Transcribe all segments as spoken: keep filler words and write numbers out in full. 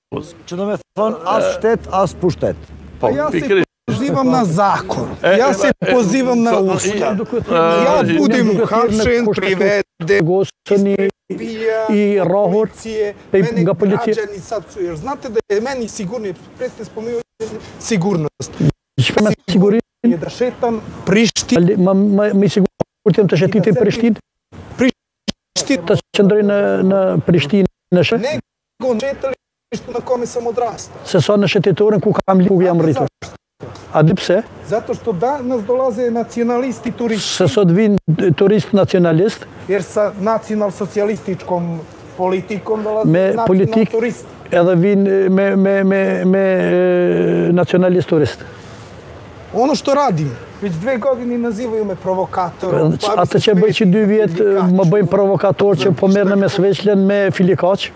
Kosovës. Që do me thonë, as shtet, as pushtet. Po, Ja se pikërisht. pozivam na zakon, ja se pozivam na ustav. Ja budem uhapšen, privede, i rohur mene nga policija. građani sad su, jer znate da je meni sigurnije, pre ste spomenuli sigurnost. Shpema sigurin, Je da šetam Prištin, ma, ma, mi sigurtim të shetitin Prishtin, Prištin, të qëndroj në, në Prishtinë në shë, nego šetalištu na kome sam odrastao. se sa në shetitorin ku kam li, ku jam rritur. A di pse? Zato što danas dolaze nacionalisti turisti, Se sot vinë turist nacionalist, jer sa nacional-socijalističkom politikom dolaze Me nacional politik- turisti. edhe vinë me, me, me, me e, nacionalist turist. Ono što radim, već dve godine nazivaju me provokatorom. Atë që bëj që dy vjetë më bëjmë provokator që po merë në mes veçlen me filikaq,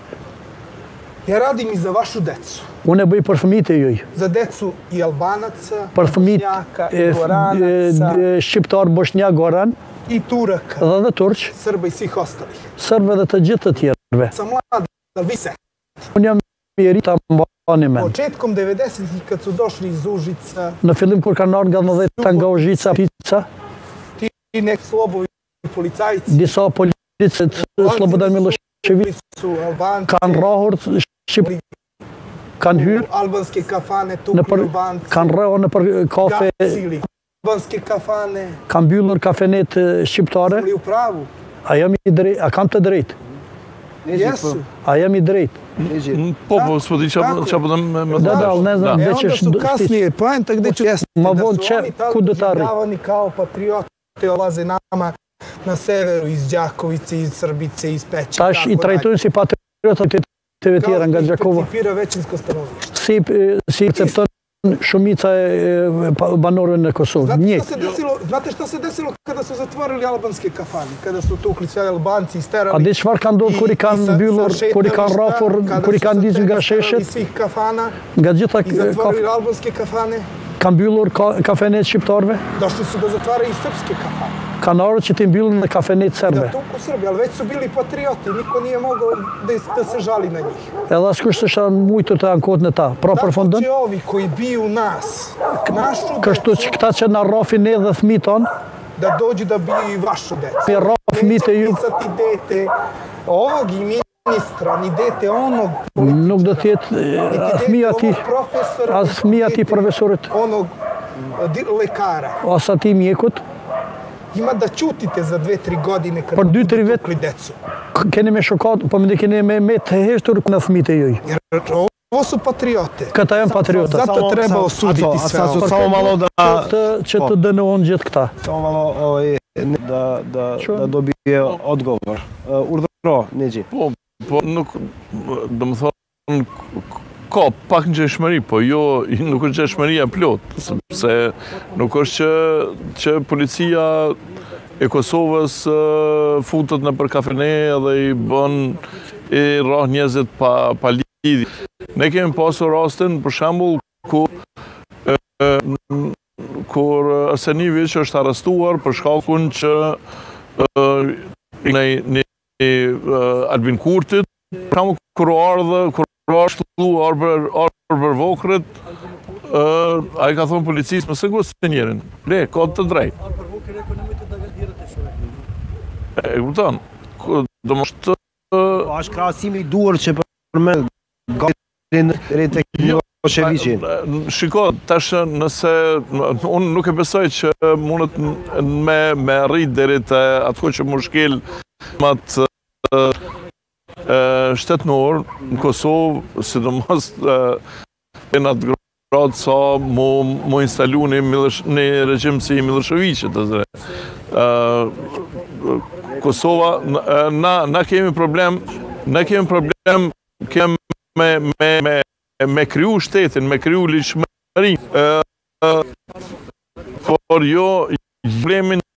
Ja radim i za vašu decu. unë e bëj për fëmijët e juj, Za decu i Albanaca, për fëmijët Bošnjaka, e, i Goranaca, e, e, shqiptar, bosnjak, goran, i Turaka, dhe dhe turq, Srba i svih ostalih. sërbë dhe të gjithë të tjerëve. Sam mlad, da vi se. Unë jam i ri ta mbani men. Početkom devedesetih kad su došli iz Užica, Në fillim kur kanë ardhur nga dhjetë nga Užica, Pica, ti neki slobovi policajci, disa policët Slobodan Milošević su Albanci, kanë rrahur Shqip, kanë hyrë, albanske kafane, në tukli për, Albanci, kanë rrahur në për kafe, gasili, albanske kafane, kanë mbyllur kafenet e, shqiptare. ili u pravu. A jam i drejt, a kam të drejt? Jesu. A jam i drejt? Po, po, s'po di qa po dhe me me Da, da, ne znam E gde onda ćeš... su kasnije, poenta gde ću jesti, Ma da von, su če- oni tada kud do ta arri? doživljavani kao patriote, olaze nama na severu iz Đakovice, iz Srbice, iz Peće. Tash i trajtojnë si patriotat të të tjera nga Gjakova. Percipira većinsko stanovništvo. Si, e, si akcepton shumica e e, pa- banorëve në Kosovë. Znate Njëjtë. šta se desilo, znate šta se desilo kada su zatvorili albanske kafane, kada su tukli sve Albanci, A isterali di çfarë ka ndodhur kur i kanë mbyllur, kur i kanë rrafur, kur i kanë ndiqur nga sheshet, svih kafana nga gjitha i k- zatvorili kaf- albanske kafane, ka mbyllur ka, kafenet shqiptarve, došli su da zatvaraju i srpske kafane. kanë ardhur që ti mbyllin në kafenet Da serbe. tuku Srbi, ali već su bili patrioti, niko nije mogao da, da se žali na njih. Edhe askush s'është mujtur të ankohet në ta. Pra Tako përfundon, će ovi koji biju nas, našu kështu që decu, këta që na rrafin ne dhe fëmijët tonë, da dođu da biju i vašu decu. mi rraf fëmijët e ju, Neće pisati dete ovog i ministra, ni dete onog nuk do të jetë e, fëmija ati, profesora, as fëmija ati profesorit, onog di- lekara. as ati mjekut, Ima da ćutite za dve, tri godine kad Për dy, tri budu vet- tukli decu. k- keni me shokat, po më keni me, me të heshtur në fëmijët e juj. Jer ovo su patriote. Këta janë patriota. Zato treba osuditi Aco, sve Aco, ovo. samo malo da, Të, që të dënohen gjithë këta. samo malo ovaj, ne- da, da, da dobije odgovor. Uh, Urdhëro, Nexhi. Po, po, nuk, do më thonë, ka pak në gjeshmëri, po jo, nuk është gjeshmëria plot, sepse nuk është që, që policia e Kosovës uh, futet në për kafene dhe i bën i rrah njerëzit pa, pa lidhje. Ne kemi pasur rastin, për shembull, ku e, kur Arsenijević është arrestuar për shkakun që e, në në Albin Kurtit, për shembull, kur u ardhë, kur u ashtu arbër arbër vokret, uh, ai ka thonë policisë, më sigur se njerin, le, ka të drejtë. E kupton? Ku- Do më shtë... Po është krahasimi i duhur që përmend gatin rreth tek Miloševićin. Shiko, tash nëse unë nuk e besoj që mundet me me rrit deri te atë që më shkel mat shtetënor në Kosovë, sidomos në atë gradë sa mu, mu instalu një, Miloš, një regjim si Miloševićit. Kosova, na, na kemi problem, na kemi problem kemi me, me, me me kriju shtetin, me kriju ligjshmërinë. Por jo problemin